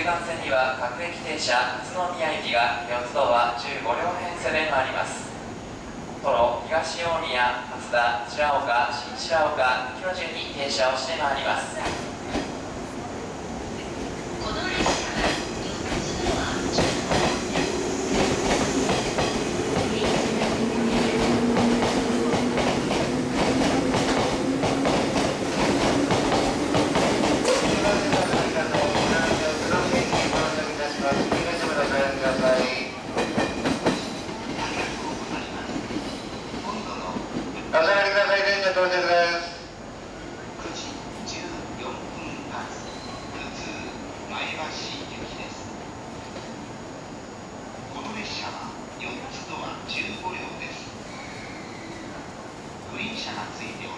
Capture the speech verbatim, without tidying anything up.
岩線には各駅停車宇都宮駅がよっつドアじゅうご両編成で参ります。トロ、東大宮、松田、白岡、新白岡、キロ順に停車をしてまいります。 この列車はよっつドアじゅうご両お下がりください。電車到着です。 くじじゅうよんぷん発普通前橋行きです。この列車はよっつドアじゅうご両です。グリーン車がついており